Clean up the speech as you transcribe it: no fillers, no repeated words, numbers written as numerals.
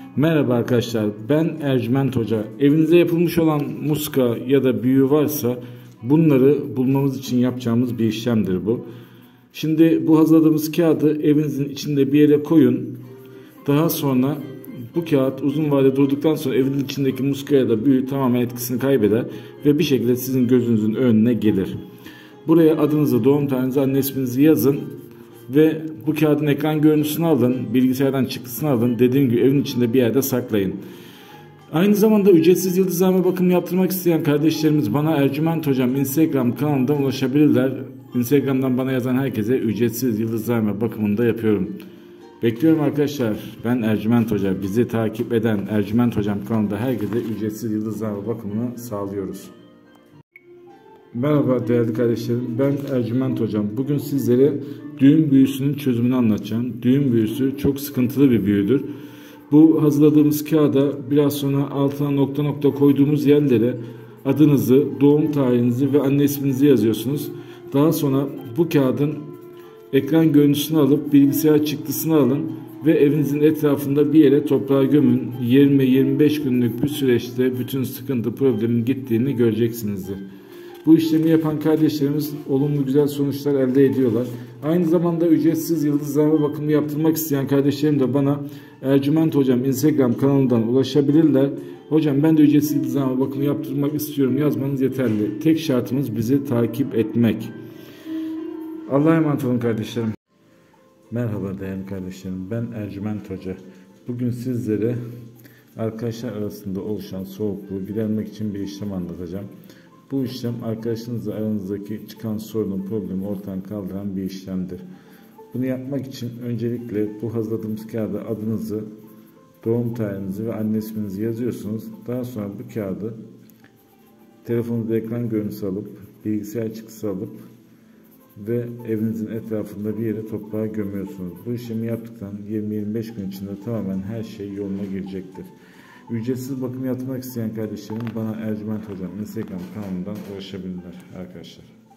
Merhaba arkadaşlar, ben Ercüment Hoca. Evinize yapılmış olan muska ya da büyü varsa bunları bulmamız için yapacağımız bir işlemdir bu. Şimdi bu hazırladığımız kağıdı evinizin içinde bir yere koyun. Daha sonra bu kağıt uzun vade durduktan sonra evin içindeki muska ya da büyü tamamen etkisini kaybeder ve bir şekilde sizin gözünüzün önüne gelir. Buraya adınızı, doğum tarihinizi, anne isminizi yazın. Ve bu kağıdın ekran görüntüsünü alın, bilgisayardan çıktısını alın, dediğim gibi evin içinde bir yerde saklayın. Aynı zamanda ücretsiz yıldızlarma bakımı yaptırmak isteyen kardeşlerimiz bana Ercüment Hocam Instagram kanalından ulaşabilirler. Instagram'dan bana yazan herkese ücretsiz yıldızlarma bakımını da yapıyorum. Bekliyorum arkadaşlar. Ben Ercüment Hoca. Bizi takip eden Ercüment Hocam kanalında herkese ücretsiz yıldızlarma bakımını sağlıyoruz. Merhaba değerli kardeşlerim, ben Ercüment Hocam. Bugün sizlere düğüm büyüsünün çözümünü anlatacağım. Düğüm büyüsü çok sıkıntılı bir büyüdür. Bu hazırladığımız kağıda biraz sonra altına nokta nokta koyduğumuz yerlere adınızı, doğum tarihinizi ve anne isminizi yazıyorsunuz. Daha sonra bu kağıdın ekran görüntüsünü alıp bilgisayar çıktısını alın ve evinizin etrafında bir yere toprağa gömün. 20-25 günlük bir süreçte bütün sıkıntı problemin gittiğini göreceksinizdir. Bu işlemi yapan kardeşlerimiz olumlu güzel sonuçlar elde ediyorlar. Aynı zamanda ücretsiz yıldızlarma bakımı yaptırmak isteyen kardeşlerim de bana Ercüment Hocam Instagram kanalından ulaşabilirler. Hocam ben de ücretsiz yıldızlarma bakımı yaptırmak istiyorum yazmanız yeterli. Tek şartımız bizi takip etmek. Allah'a emanet olun kardeşlerim. Merhaba değerli kardeşlerim, ben Ercüment Hoca. Bugün sizlere arkadaşlar arasında oluşan soğukluğu gidermek için bir işlem anlatacağım. Bu işlem arkadaşınızla aranızdaki çıkan sorunun, problemi ortadan kaldıran bir işlemdir. Bunu yapmak için öncelikle bu hazırladığımız kağıda adınızı, doğum tarihinizi ve anne isminizi yazıyorsunuz. Daha sonra bu kağıdı telefonunuzda ekran görüntüsü alıp, bilgisayar çıktısı alıp ve evinizin etrafında bir yere toprağa gömüyorsunuz. Bu işlemi yaptıktan 20-25 gün içinde tamamen her şey yoluna girecektir. Ücretsiz bakım yaptırmak isteyen kardeşlerim bana Ercüment Hocam Instagram kanalından ulaşabilirler arkadaşlar.